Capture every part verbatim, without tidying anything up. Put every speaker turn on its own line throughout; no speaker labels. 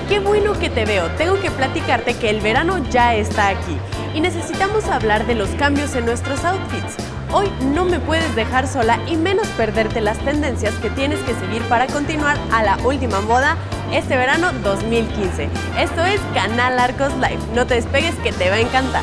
qué bueno que te veo. Tengo que platicarte que el verano ya está aquí y necesitamos hablar de los cambios en nuestros outfits. Hoy no me puedes dejar sola y menos perderte las tendencias que tienes que seguir para continuar a la última moda este verano dos mil quince. Esto es Canal Arcos Live. No te despegues que te va a encantar.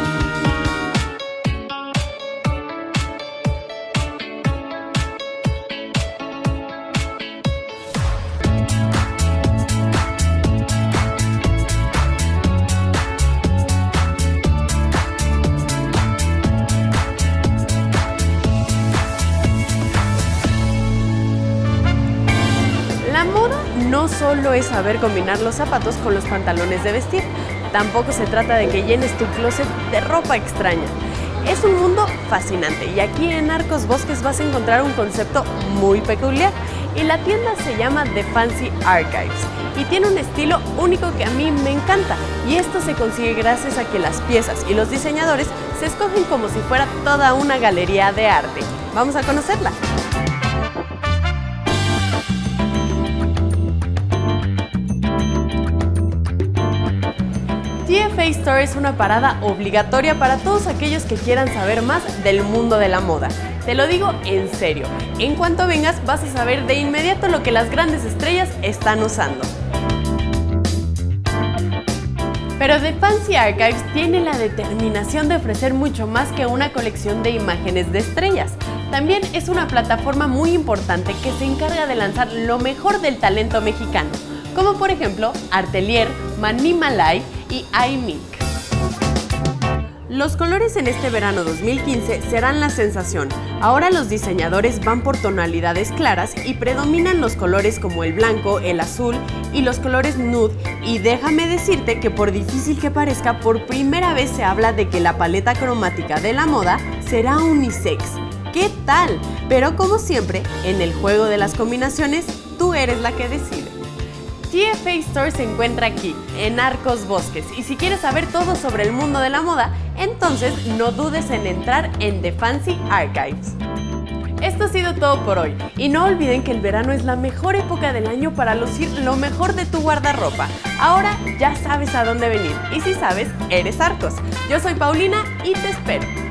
La moda no solo es saber combinar los zapatos con los pantalones de vestir, tampoco se trata de que llenes tu closet de ropa extraña. Es un mundo fascinante y aquí en Arcos Bosques vas a encontrar un concepto muy peculiar y la tienda se llama The Fancy Archives y tiene un estilo único que a mí me encanta, y esto se consigue gracias a que las piezas y los diseñadores se escogen como si fuera toda una galería de arte. Vamos a conocerla. T F A Store es una parada obligatoria para todos aquellos que quieran saber más del mundo de la moda. Te lo digo en serio, en cuanto vengas vas a saber de inmediato lo que las grandes estrellas están usando. Pero The Fancy Archives tiene la determinación de ofrecer mucho más que una colección de imágenes de estrellas. También es una plataforma muy importante que se encarga de lanzar lo mejor del talento mexicano, como por ejemplo Artelier, Mani Malay y iMink. Los colores en este verano dos mil quince serán la sensación. Ahora los diseñadores van por tonalidades claras y predominan los colores como el blanco, el azul y los colores nude, y déjame decirte que por difícil que parezca, por primera vez se habla de que la paleta cromática de la moda será unisex. ¿Qué tal? Pero como siempre, en el juego de las combinaciones, tú eres la que decide. T F A Store se encuentra aquí, en Arcos Bosques, y si quieres saber todo sobre el mundo de la moda, entonces no dudes en entrar en The Fancy Archives. Esto ha sido todo por hoy, y no olviden que el verano es la mejor época del año para lucir lo mejor de tu guardarropa. Ahora ya sabes a dónde venir, y si sabes, eres Arcos. Yo soy Paulina y te espero.